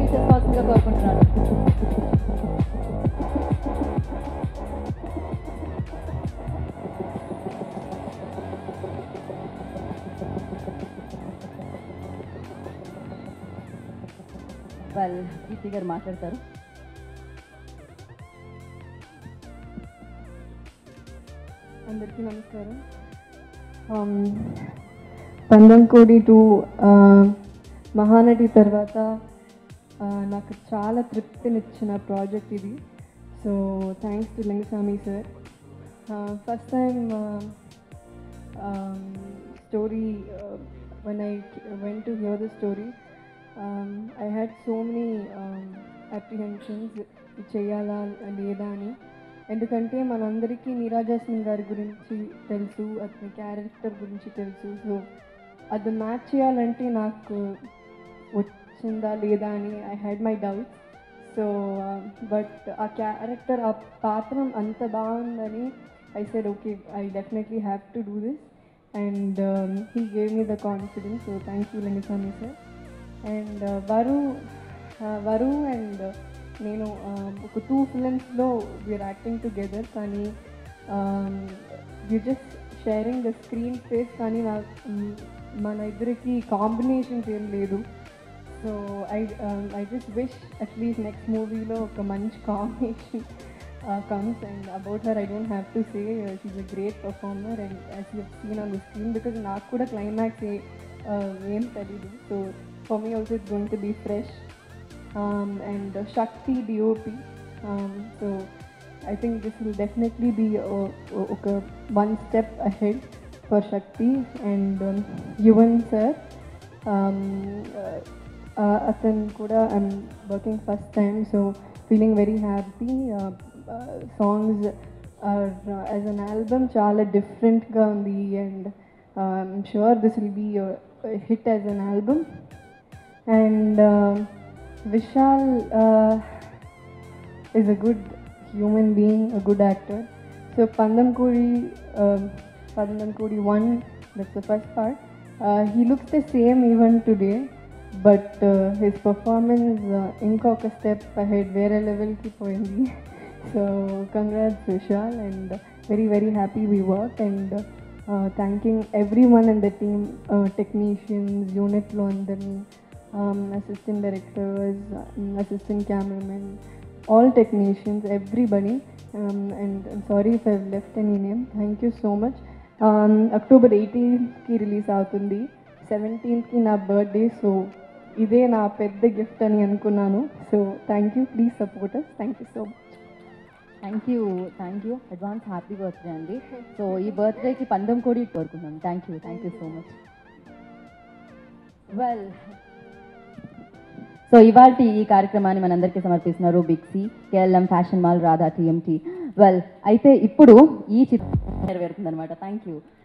చేసుకోవాల్సిందిగా కోరుకుంటున్నాను. కీర్తి గారు మాట్లాడతారు. అందరికీ నమస్కారం. పందంకోడి 2 మహానటి తర్వాత నాకు చాలా తృప్తినిచ్చిన ప్రాజెక్ట్ ఇది. So thanks to Lingusamy sir. First time story when I went to hear the story, I had so many apprehensions చేయala లేదా అని. ఎందుకంటే మనందరికీ నీరాజాస్మిన్ గారి గురించి తెలుసు, అతని క్యారెక్టర్ గురించి తెలుసు. సో అది మ్యాచ్ చేయాలంటే నాకు వచ్చిందా లేదా అని I had my doubts. So but ఆ క్యారెక్టర్, ఆ పాత్రం అంత బాగుందని I said okay, I definitely have to do this. And he gave me the confidence. So thank you Lingusamy sir. And Varu and నేను ఒక 2 ఫిలిమ్స్లో వీఆర్ యాక్టింగ్ టుగెదర్, కానీ you just sharing the screen space, కానీ మన ఇద్దరికి కాంబినేషన్స్ ఏం లేదు. So I just wish at least next మూవీలో ఒక మంచి combination comes. And about her I don't have to say, she's a great performer, and as you have seen on the screen, because నాకు కూడా క్లైమాక్స్ ఏం తెలీదు. So for me also it's going to be fresh. And Shakti DOP, so I think this will definitely be one step ahead for Shakti. And Yuvan sir, Atan kuda I'm working first time, so feeling very happy. Songs are as an album చాలా different గా ఉంది, and I'm sure this will be a hit as an album. And Vishal is a good human being, a good actor. So Pandamkodi 1, that's the first part. He looks the same even today, but his performance inkoka step ahead, వేరే లెవెల్కి పోయింది. So congrats Vishal, and very very happy we worked. And thanking everyone in the team, technicians, unit lo andarni, assistant directors, assistant cameramen, all technicians, everybody. And I'm sorry if I've left any name. Thank you so much. October 18th ki release avutundi, 17th ki na birthday, so ide na pedda gift ani anukunnanu. So thank you, please support us. Thank you so much. Thank you advance happy birthday అండి. So ఈ బర్త్డేకి పందంకోడి కోరుకున్నాం. Thank you so much. Well, so ఇవాళ ఈ కార్యక్రమాన్ని మనందరికీ సమర్పిస్తున్నారు Big C, KLM fashion mall, Radha TMT. Well, అయితే ఇప్పుడు ఈ చిత్రం నెరవేరుతుందనమాట. Thank you.